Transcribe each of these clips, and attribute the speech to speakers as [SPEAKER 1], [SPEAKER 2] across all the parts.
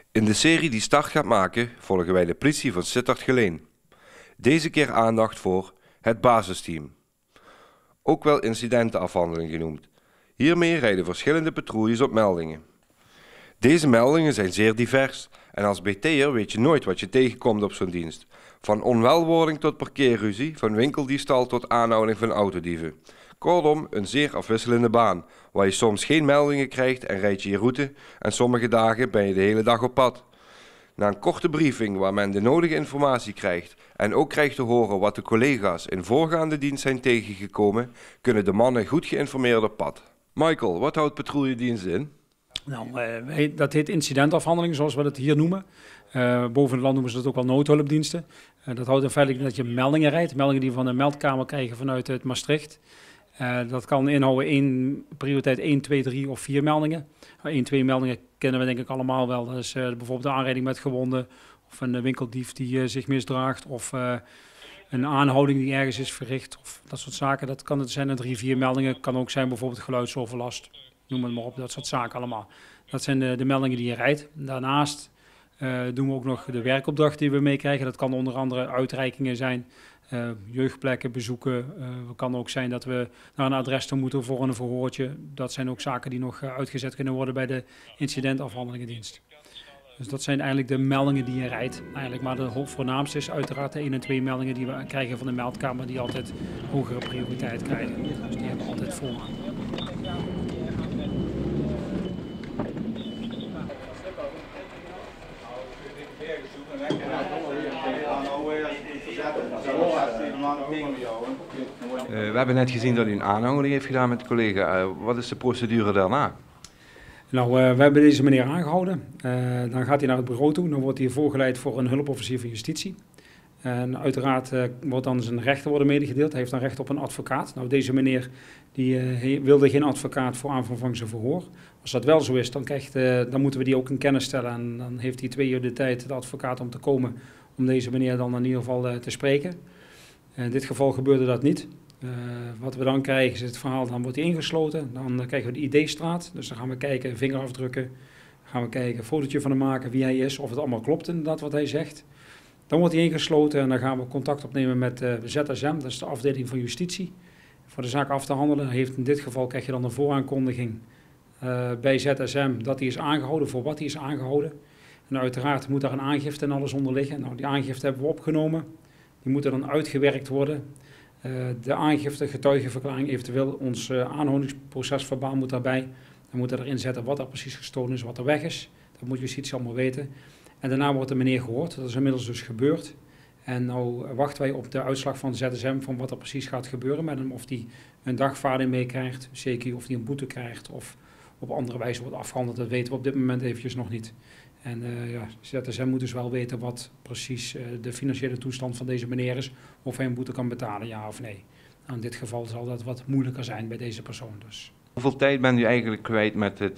[SPEAKER 1] In de serie die start gaat maken volgen wij de politie van Sittard-Geleen. Deze keer aandacht voor het basisteam. Ook wel incidentenafhandeling genoemd. Hiermee rijden verschillende patrouilles op meldingen. Deze meldingen zijn zeer divers en als BT'er weet je nooit wat je tegenkomt op zo'n dienst. Van onwelwording tot parkeerruzie, van winkeldiefstal tot aanhouding van autodieven. Kortom, een zeer afwisselende baan, waar je soms geen meldingen krijgt en rijd je je route en sommige dagen ben je de hele dag op pad. Na een korte briefing waar men de nodige informatie krijgt en ook krijgt te horen wat de collega's in voorgaande dienst zijn tegengekomen, kunnen de mannen goed geïnformeerd op pad. Michael, wat houdt patrouilledienst in?
[SPEAKER 2] Nou, dat heet incidentafhandeling, zoals we het hier noemen. Boven het land noemen ze dat ook wel noodhulpdiensten. Dat houdt in feite dat je meldingen rijdt. Meldingen die we van de meldkamer krijgen vanuit het Maastricht. Dat kan inhouden prioriteit 1, 2, 3 of 4 meldingen. 1, 2 meldingen kennen we denk ik allemaal wel. Dat is bijvoorbeeld de aanrijding met gewonden. Of een winkeldief die zich misdraagt. Of een aanhouding die ergens is verricht. Of dat soort zaken. Dat kan het zijn 3, 4 meldingen. Kan ook zijn bijvoorbeeld geluidsoverlast. Noem het maar op, dat soort zaken allemaal. Dat zijn de meldingen die je rijdt. Daarnaast doen we ook nog de werkopdracht die we meekrijgen. Dat kan onder andere uitreikingen zijn, jeugdplekken bezoeken. Het kan ook zijn dat we naar een adres toe moeten voor een verhoortje. Dat zijn ook zaken die nog uitgezet kunnen worden bij de incidentafhandelingendienst. Dus dat zijn eigenlijk de meldingen die je rijdt. Maar de voornaamste is uiteraard de 1 en 2 meldingen die we krijgen van de meldkamer, die altijd hogere prioriteit krijgen. Dus die hebben we altijd voorrang.
[SPEAKER 1] We hebben net gezien dat u een aanhouding heeft gedaan met de collega. Wat is de procedure daarna?
[SPEAKER 2] Nou, we hebben deze meneer aangehouden. Dan gaat hij naar het bureau toe. Dan wordt hij voorgeleid voor een hulpofficier van justitie. En uiteraard wordt dan zijn rechten worden medegedeeld. Hij heeft dan recht op een advocaat. Nou, deze meneer die wilde geen advocaat voor aanvang van zijn verhoor. Als dat wel zo is, dan moeten we die ook in kennis stellen. En dan heeft hij 2 uur de tijd, de advocaat, om te komen om deze meneer dan in ieder geval te spreken. In dit geval gebeurde dat niet. Wat we dan krijgen is het verhaal, dan wordt hij ingesloten. Dan krijgen we de ID-straat. Dus dan gaan we kijken, vingerafdrukken. Dan gaan we kijken, een fotootje van hem maken, wie hij is, of het allemaal klopt inderdaad wat hij zegt. Dan wordt hij ingesloten en dan gaan we contact opnemen met ZSM, dat is de afdeling van justitie. Voor de zaak af te handelen in dit geval krijg je dan een vooraankondiging bij ZSM dat hij is aangehouden, voor wat hij is aangehouden. En uiteraard moet daar een aangifte en alles onder liggen. Nou, die aangifte hebben we opgenomen. Die moeten dan uitgewerkt worden. De aangifte, getuigenverklaring, eventueel ons aanhoudingsprocesverbaal moet daarbij. Dan moeten we erin zetten wat er precies gestolen is, wat er weg is. Dat moet justitie allemaal weten. En daarna wordt de meneer gehoord. Dat is inmiddels dus gebeurd. En nou wachten wij op de uitslag van ZSM van wat er precies gaat gebeuren met hem. Of hij een dagvaarding meekrijgt, zeker of hij een boete krijgt of op andere wijze wordt afgehandeld. Dat weten we op dit moment eventjes nog niet. En ZSM moet dus wel weten wat precies de financiële toestand van deze meneer is. Of hij een boete kan betalen, ja of nee. Nou, in dit geval zal dat wat moeilijker zijn bij deze persoon dus.
[SPEAKER 1] Hoeveel tijd bent u eigenlijk kwijt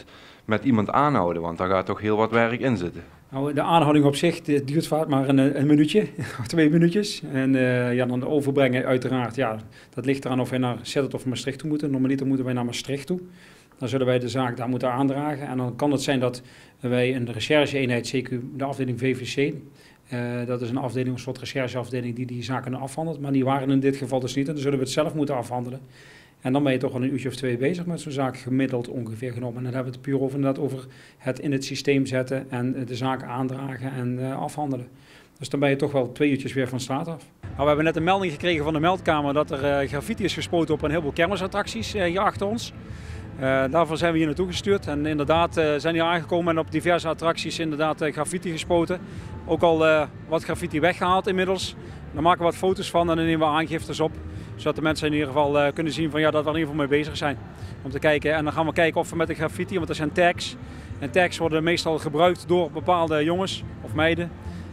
[SPEAKER 1] met iemand aanhouden? Want daar gaat toch heel wat werk in zitten.
[SPEAKER 2] Nou, de aanhouding op zich duurt vaak maar een minuutje, of 2 minuutjes. En dan de overbrengen uiteraard, ja, dat ligt eraan of wij naar Sittard of Maastricht toe moeten. Normaliter moeten wij naar Maastricht toe. Dan zullen wij de zaak daar moeten aandragen. En dan kan het zijn dat wij een recherche-eenheid, CQ, de afdeling VVC, dat is een afdeling, een soort rechercheafdeling die zaken afhandelt. Maar die waren in dit geval dus niet. En dan zullen we het zelf moeten afhandelen. En dan ben je toch al een uurtje of 2 bezig met zo'n zaak, gemiddeld ongeveer genomen. En dan hebben we het puur over het in het systeem zetten en de zaak aandragen en afhandelen. Dus dan ben je toch wel 2 uurtjes weer van straat af. Nou, we hebben net een melding gekregen van de meldkamer dat er graffiti is gespoten op een heleboel kermisattracties hier achter ons. Daarvoor zijn we hier naartoe gestuurd en inderdaad zijn hier aangekomen en op diverse attracties inderdaad graffiti gespoten. Ook al wat graffiti weggehaald inmiddels. Daar maken we wat foto's van en dan nemen we aangiftes op. Zodat de mensen in ieder geval kunnen zien van, ja, dat we er in ieder geval mee bezig zijn. Om te kijken. En dan gaan we kijken of we met de graffiti, want er zijn tags. En tags worden meestal gebruikt door bepaalde jongens of meiden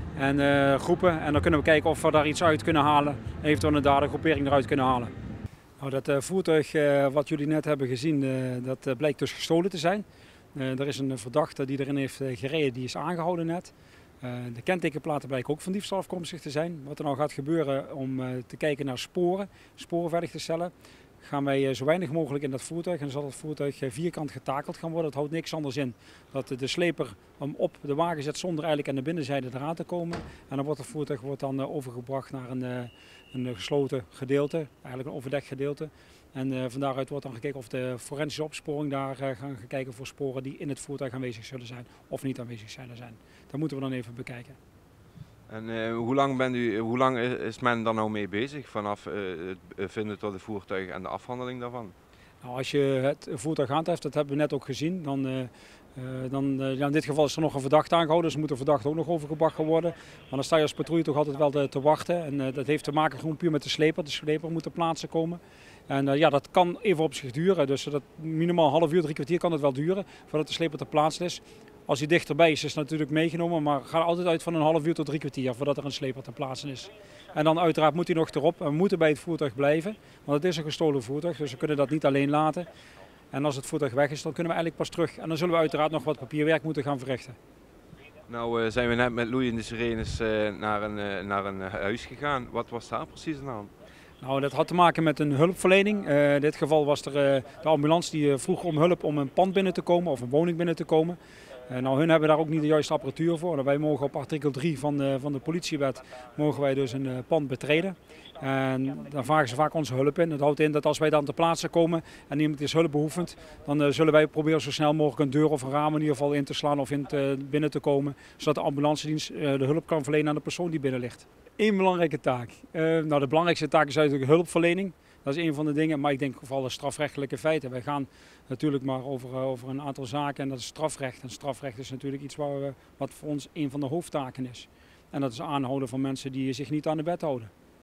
[SPEAKER 2] en groepen. En dan kunnen we kijken of we daar iets uit kunnen halen. Eventueel een dadergroepering eruit kunnen halen. Nou, dat voertuig wat jullie net hebben gezien, dat blijkt dus gestolen te zijn. Er is een verdachte die erin heeft gereden, die is aangehouden net. De kentekenplaten blijken ook van diefstal afkomstig te zijn. Wat er nou gaat gebeuren om te kijken naar sporen veilig te stellen. gaan wij zo weinig mogelijk in dat voertuig. En dan zal het voertuig vierkant getakeld gaan worden. Het houdt niks anders in dat de sleper hem op de wagen zet zonder eigenlijk aan de binnenzijde eraan te komen. En dan wordt het voertuig overgebracht naar een gesloten gedeelte, eigenlijk een overdekt gedeelte. En van daaruit wordt dan gekeken of de forensische opsporing daar gaan kijken voor sporen die in het voertuig aanwezig zullen zijn of niet aanwezig zullen zijn. Dat moeten we dan even bekijken.
[SPEAKER 1] En hoe lang is men daar nou mee bezig vanaf het vinden tot het voertuig en de afhandeling daarvan?
[SPEAKER 2] Nou, als je het voertuig aantreft, dat hebben we net ook gezien, dan in dit geval is er nog een verdachte aangehouden, dus moet de verdachte ook nog overgebracht gaan worden. Maar dan sta je als patrouille toch altijd wel te wachten en dat heeft te maken gewoon puur met de sleper. De sleper moet ter plaatse komen. En dat kan even op zich duren, dus dat minimaal een half uur, 3 kwartier kan het wel duren voordat de sleper ter plaatse is. Als hij dichterbij is, is het natuurlijk meegenomen, maar ga er altijd uit van een half uur tot 3 kwartier voordat er een sleper ter plaatse is. En dan uiteraard moet hij nog erop en we moeten bij het voertuig blijven, want het is een gestolen voertuig, dus we kunnen dat niet alleen laten. En als het voertuig weg is, dan kunnen we eigenlijk pas terug en dan zullen we uiteraard nog wat papierwerk moeten gaan verrichten.
[SPEAKER 1] Nou zijn we net met loeiende sirenes naar een huis gegaan. Wat was daar precies aan de hand?
[SPEAKER 2] Nou, dat had te maken met een hulpverlening. In dit geval was er de ambulance die vroeg om hulp om een pand binnen te komen of een woning binnen te komen. Nou, hun hebben daar ook niet de juiste apparatuur voor. Wij mogen op artikel 3 van de politiewet mogen wij dus een pand betreden. En dan vragen ze vaak onze hulp in. Dat houdt in dat als wij dan ter plaatse komen en iemand is hulpbehoevend, dan zullen wij proberen zo snel mogelijk een deur of een raam in ieder geval in te slaan of binnen te komen. Zodat de ambulancedienst de hulp kan verlenen aan de persoon die binnen ligt. Eén belangrijke taak. Nou, de belangrijkste taak is eigenlijk hulpverlening. Dat is een van de dingen, maar ik denk vooral de strafrechtelijke feiten. Wij gaan natuurlijk maar over een aantal zaken en dat is strafrecht. En strafrecht is natuurlijk iets wat voor ons een van de hoofdtaken is. En dat is aanhouden van mensen die zich niet aan de wet houden.